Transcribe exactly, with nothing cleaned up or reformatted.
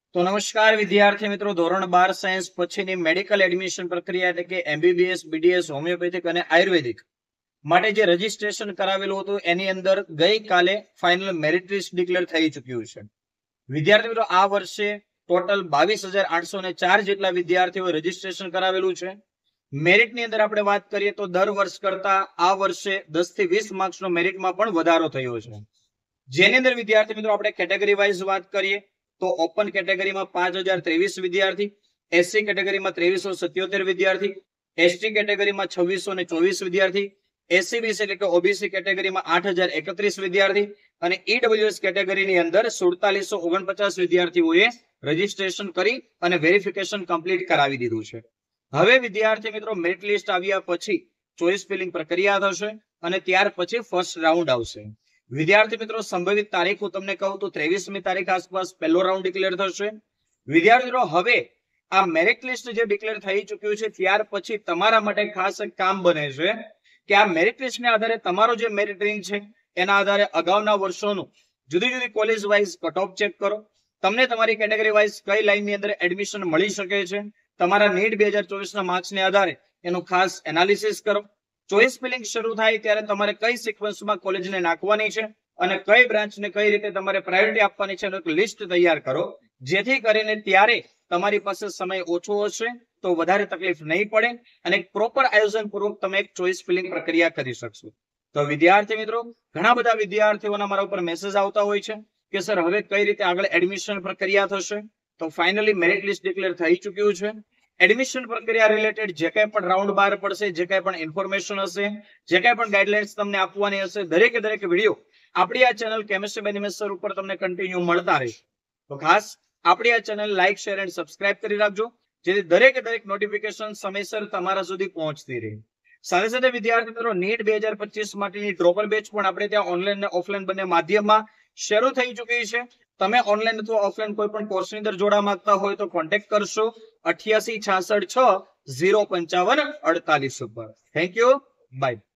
તો નમસ્કાર વિદ્યાર્થી મિત્રો, ધોરણ બાર સાયન્સ પછીની મેડિકલ એડમિશન પ્રક્રિયા એટલે કે એમબીબીએસ, બીડીએસ, હોમિયોપેથિક અને આયુર્વેદિક માટે જે રજીસ્ટ્રેશન કરાવેલું હતું એની અંદર ગઈકાલે ફાઇનલ મેરિટ લિસ્ટ ડિક્લેર થઈ ચૂક્યું છે. વિદ્યાર્થી મિત્રો, આ વર્ષે ટોટલ બાવીસ હજાર આઠસો ને ચાર જેટલા વિદ્યાર્થીઓ રજીસ્ટ્રેશન કરાવેલું છે. મેરિટની અંદર આપણે વાત કરીએ તો દર વર્ષ કરતા આ વર્ષે દસ થી વીસ માર્ક્સનો મેરિટમાં પણ વધારો થયો છે. જેની અંદર વિદ્યાર્થી મિત્રો આપણે કેટેગરી વાઇઝ વાત કરીએ તો ઓપન કેટેગરીમાં પાંચ હજાર ત્રેવીસ વિદ્યાર્થી, એસસી કેટેગરીમાં ત્રેવીસો સત્યોતેર વિદ્યાર્થી, એસટી કેટેગરીમાં છવ્વીસો ને ચોવીસ વિદ્યાર્થી, એસસીબીસી એટલે કે ઓબીસી કેટેગરીમાં આઠ હજાર એકત્રીસ વિદ્યાર્થી અને ઈડબ્લ્યુએસ કેટેગરીની અંદર સુડતાલીસો ઓગણપચાસ વિદ્યાર્થીઓએ રજીસ્ટ્રેશન કરી અને વેરિફિકેશન કમ્પ્લીટ કરાવી દીધું છે. હવે વિદ્યાર્થી મિત્રો મેરિટ લિસ્ટ આવ્યા પછી ચોઇસ ફિલિંગ પ્રક્રિયા થશે અને ત્યાર પછી ફર્સ્ટ રાઉન્ડ આવશે. વિદ્યાર્થી મિત્રો, સંભવિત તારીખ હું તમને કહું તો ત્રેવીસમી તારીખ આસપાસ પહેલો રાઉન્ડ ડિક્લેર થશે. વિદ્યાર્થી મિત્રો, હવે આ મેરિટ લિસ્ટ જે ડિક્લેર થઈ ચૂક્યું છે ત્યાર પછી તમારા માટે ખાસ એક કામ બને છે કે આ મેરિટ લિસ્ટને આધારે તમારો જે મેરિટ રેન્ક છે એના આધારે અગાઉના વર્ષોનું જુદી જુદી college wise cut off check કરો. તમને તમારી કેટેગરી વાઇઝ કઈ લાઇનની અંદર એડમિશન મળી શકે છે, તમારા નીટ બે હજાર ચોવીસના માર્ક્સને આધારે એનું ખાસ એનાલિસિસ કરો. ચોઇસ ફિલિંગ શરૂ થાય ત્યારે તમારે કઈ સિક્વન્સમાં કોલેજને નાખવાની છે અને કઈ બ્રાન્ચને કઈ રીતે તમારે પ્રાયોરિટી આપવાની છે એનું એક લિસ્ટ તૈયાર કરો, જેથી કરીને ત્યારે તમારી પાસે સમય ઓછો હશે તો વધારે તકલીફ નહીં પડે અને એક પ્રોપર આયોજન પૂર્વક તમે એક ચોઇસ ફિલિંગ પ્રક્રિયા કરી શકશો. તો વિદ્યાર્થી મિત્રો, ઘણા બધા વિદ્યાર્થીઓના મારા ઉપર મેસેજ આવતા હોય છે કે સર હવે કઈ રીતે આગળ એડમિશન પ્રક્રિયા થશે. તો ફાઇનલી મેરિટ લિસ્ટ ડિક્લેર થઈ ચૂક્યું છે. એડમિશન પ્રક્રિયા રિલેટેડ જે કંઈ પણ રાઉન્ડ બહાર પડશે, જે કંઈ પણ ઇન્ફોર્મેશન હશે, જે કંઈ પણ ગાઈડલાઇન્સ તમને આપવાની હશે, દરેકે દરેક વિડીયો આપણી આ channel chemistry by Nimesh sir ઉપર તમને કન્ટિન્યુ મળતા રહેશે. તો ખાસ આપણી આ ચેનલ લાઈક, શેર અને સબસ્ક્રાઇબ કરી રાખજો, જેથી દરેકે દરેક નોટિફિકેશન સમયસર તમારા સુધી પહોંચતી રહે. સાથે સાથે વિદ્યાર્થી મિત્રો, નીટ બે હજાર પચીસ માટેની ડ્રોપર બેચ પણ આપણે ત્યાં ઓનલાઈન અને ઓફલાઈન બંને માધ્યમમાં શરૂ થઈ ચૂકી છે. તમે ઓનલાઈન અથવા ઓફલાઈન કોઈ પણ કોર્સની અંદર જોડાવા માંગતા હોય તો કોન્ટેક્ટ કરશો અઠ્યાસી છાસઠ છ ઝીરો પંચાવન અડતાલીસ ઉપર. Thank you, by.